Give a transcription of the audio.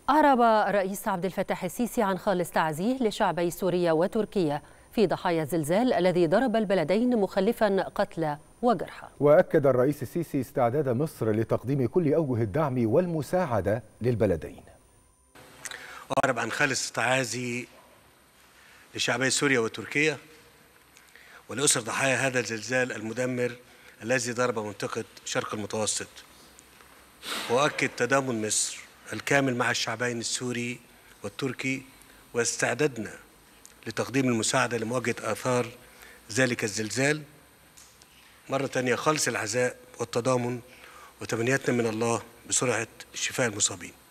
أعرب الرئيس عبد الفتاح السيسي عن خالص تعزيه لشعبي سوريا وتركيا في ضحايا الزلزال الذي ضرب البلدين مخلفا قتلى وجرحى. وأكد الرئيس السيسي استعداد مصر لتقديم كل أوجه الدعم والمساعدة للبلدين. أعرب عن خالص تعازي لشعبي سوريا وتركيا ولأسر ضحايا هذا الزلزال المدمر الذي ضرب منطقة شرق المتوسط، وأكد تضامن مصر الكامل مع الشعبين السوري والتركي واستعددنا لتقديم المساعدة لمواجهة آثار ذلك الزلزال. مرة تانية خالص العزاء والتضامن وتمنياتنا من الله بسرعة شفاء المصابين.